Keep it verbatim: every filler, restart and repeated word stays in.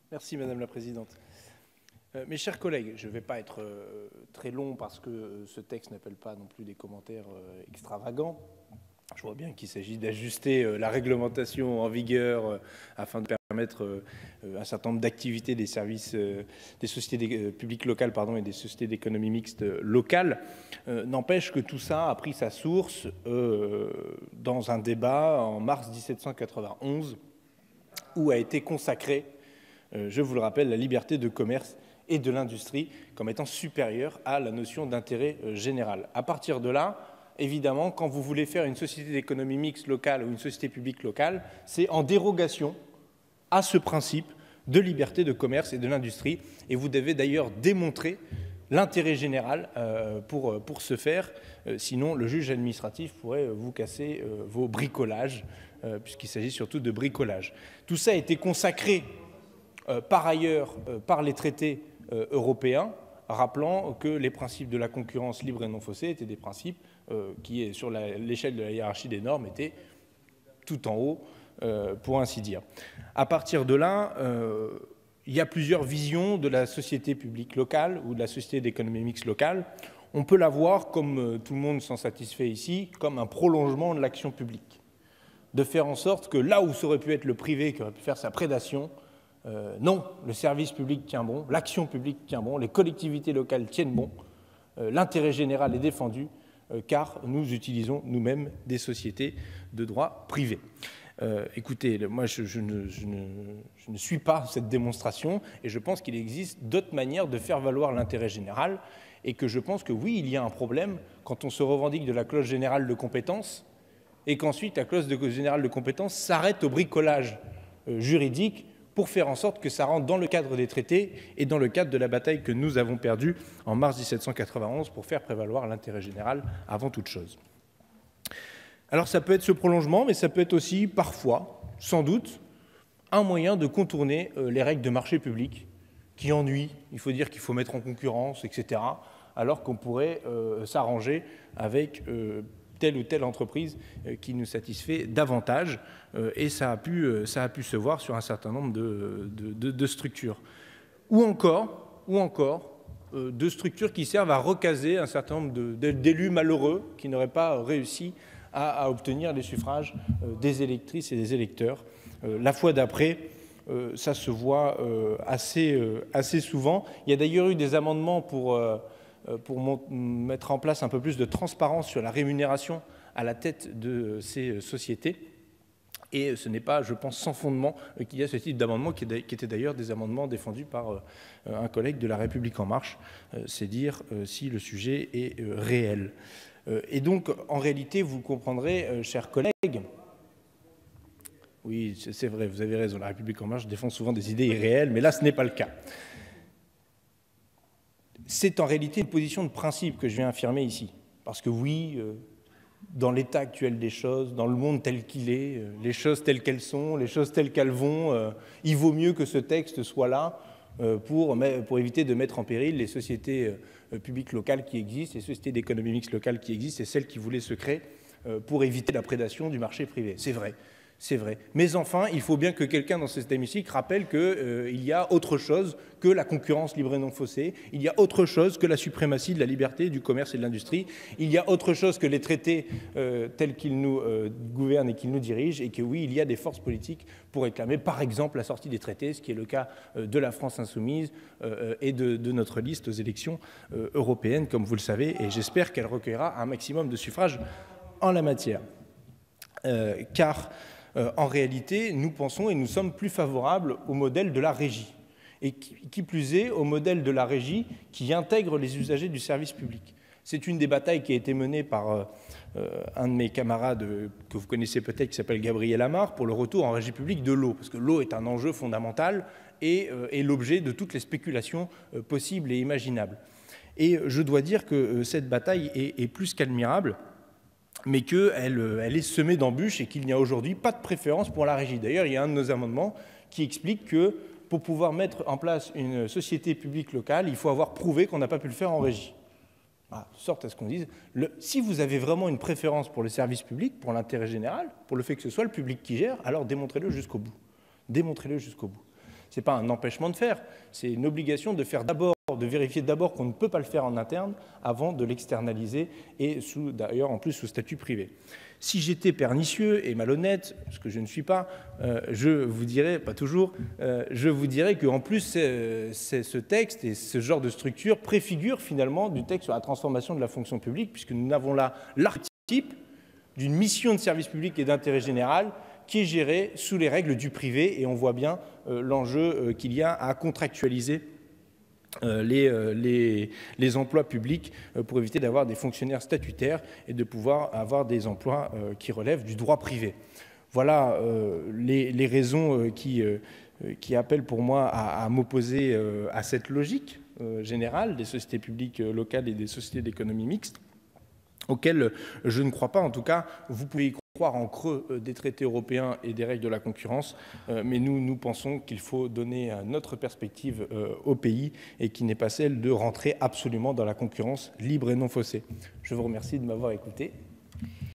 Merci Madame la Présidente. Euh, mes chers collègues, je ne vais pas être euh, très long parce que euh, ce texte n'appelle pas non plus des commentaires euh, extravagants. Je vois bien qu'il s'agit d'ajuster euh, la réglementation en vigueur euh, afin de permettre euh, un certain nombre d'activités des services, euh, des sociétés euh, publiques locales pardon, et des sociétés d'économie mixte euh, locales. Euh, N'empêche que tout ça a pris sa source euh, dans un débat en mars mille sept cent quatre-vingt-onze où a été consacré, euh, je vous le rappelle, la liberté de commerce et de l'industrie comme étant supérieure à la notion d'intérêt euh, général. À partir de là, évidemment, quand vous voulez faire une société d'économie mixte locale ou une société publique locale, c'est en dérogation à ce principe de liberté de commerce et de l'industrie. Et vous devez d'ailleurs démontrer l'intérêt général euh, pour, pour ce faire. Euh, sinon, le juge administratif pourrait vous casser euh, vos bricolages, euh, puisqu'il s'agit surtout de bricolage. Tout ça a été consacré euh, par ailleurs euh, par les traités euh, européens, rappelant que les principes de la concurrence libre et non faussée étaient des principes euh, qui, sur l'échelle de la hiérarchie des normes, étaient tout en haut, euh, pour ainsi dire. À partir de là, euh, il y a plusieurs visions de la société publique locale ou de la société d'économie mixte locale. On peut la voir, comme euh, tout le monde s'en satisfait ici, comme un prolongement de l'action publique. De faire en sorte que là où ça aurait pu être le privé qui aurait pu faire sa prédation, euh, non, le service public tient bon, l'action publique tient bon, les collectivités locales tiennent bon, euh, l'intérêt général est défendu, euh, car nous utilisons nous-mêmes des sociétés de droit privé. Euh, écoutez, moi je, je, ne, je, ne, je ne suis pas cette démonstration et je pense qu'il existe d'autres manières de faire valoir l'intérêt général et que je pense que oui, il y a un problème quand on se revendique de la clause générale de compétence et qu'ensuite la clause de, générale de compétence s'arrête au bricolage euh, juridique pour faire en sorte que ça rentre dans le cadre des traités et dans le cadre de la bataille que nous avons perdue en mars mille sept cent quatre-vingt-onze pour faire prévaloir l'intérêt général avant toute chose. Alors ça peut être ce prolongement, mais ça peut être aussi parfois, sans doute, un moyen de contourner euh, les règles de marché public qui ennuient. Il faut dire qu'il faut mettre en concurrence, et cetera, alors qu'on pourrait euh, s'arranger avec euh, telle ou telle entreprise euh, qui nous satisfait davantage. Euh, et ça a, pu, euh, ça a pu se voir sur un certain nombre de, de, de, de structures. Ou encore, ou encore euh, de structures qui servent à recaser un certain nombre d'élus malheureux qui n'auraient pas réussi À, à obtenir les suffrages euh, des électrices et des électeurs. Euh, la fois d'après, euh, ça se voit euh, assez, euh, assez souvent. Il y a d'ailleurs eu des amendements pour, euh, pour mettre en place un peu plus de transparence sur la rémunération à la tête de ces sociétés. Et ce n'est pas, je pense, sans fondement qu'il y a ce type d'amendement qui étaient d'ailleurs des amendements défendus par un collègue de La République En Marche. C'est dire si le sujet est réel. Et donc, en réalité, vous comprendrez, euh, chers collègues, oui, c'est vrai, vous avez raison, La République En Marche défend souvent des idées irréelles, mais là, ce n'est pas le cas. C'est en réalité une position de principe que je viens affirmer ici. Parce que oui, euh, dans l'état actuel des choses, dans le monde tel qu'il est, euh, les choses telles qu'elles sont, les choses telles qu'elles vont, euh, il vaut mieux que ce texte soit là euh, pour, pour éviter de mettre en péril les sociétés euh, publiques locales qui existent, les sociétés d'économie mixte locales qui existent et celles qui voulaient se créer euh, pour éviter la prédation du marché privé. C'est vrai. C'est vrai. Mais enfin, il faut bien que quelqu'un dans cet hémicycle rappelle qu'il euh, y a autre chose que la concurrence libre et non faussée, il y a autre chose que la suprématie de la liberté, du commerce et de l'industrie, il y a autre chose que les traités euh, tels qu'ils nous euh, gouvernent et qu'ils nous dirigent, et que oui, il y a des forces politiques pour réclamer, par exemple, la sortie des traités, ce qui est le cas euh, de la France insoumise euh, et de, de notre liste aux élections euh, européennes, comme vous le savez, et j'espère qu'elle recueillera un maximum de suffrages en la matière. Euh, car Euh, en réalité, nous pensons et nous sommes plus favorables au modèle de la régie, et qui, qui plus est au modèle de la régie qui intègre les usagers du service public. C'est une des batailles qui a été menée par euh, un de mes camarades euh, que vous connaissez peut-être, qui s'appelle Gabriel Amar, pour le retour en régie publique de l'eau, parce que l'eau est un enjeu fondamental et euh, est l'objet de toutes les spéculations euh, possibles et imaginables. Et je dois dire que euh, cette bataille est, est plus qu'admirable, mais qu'elle elle est semée d'embûches et qu'il n'y a aujourd'hui pas de préférence pour la régie. D'ailleurs, il y a un de nos amendements qui explique que pour pouvoir mettre en place une société publique locale, il faut avoir prouvé qu'on n'a pas pu le faire en régie. Ah, de sorte à ce qu'on dise, le, si vous avez vraiment une préférence pour le service public, pour l'intérêt général, pour le fait que ce soit le public qui gère, alors démontrez-le jusqu'au bout. Démontrez-le jusqu'au bout. Ce n'est pas un empêchement de faire, c'est une obligation de faire d'abord, de vérifier d'abord qu'on ne peut pas le faire en interne avant de l'externaliser et sous, d'ailleurs en plus sous statut privé. Si j'étais pernicieux et malhonnête, ce que je ne suis pas, euh, je vous dirais, pas toujours, euh, je vous dirais qu'en plus c'est, c'est ce texte et ce genre de structure préfigure finalement du texte sur la transformation de la fonction publique, puisque nous avons là l'archétype d'une mission de service public et d'intérêt général qui est gérée sous les règles du privé, et on voit bien euh, l'enjeu euh, qu'il y a à contractualiser Euh, les, euh, les, les emplois publics euh, pour éviter d'avoir des fonctionnaires statutaires et de pouvoir avoir des emplois euh, qui relèvent du droit privé. Voilà euh, les, les raisons euh, qui, euh, qui appellent pour moi à, à m'opposer euh, à cette logique euh, générale des sociétés publiques euh, locales et des sociétés d'économie mixte, auxquelles je ne crois pas. En tout cas, vous pouvez y croire en creux des traités européens et des règles de la concurrence, mais nous, nous pensons qu'il faut donner notre perspective au pays et qui n'est pas celle de rentrer absolument dans la concurrence libre et non faussée. Je vous remercie de m'avoir écouté.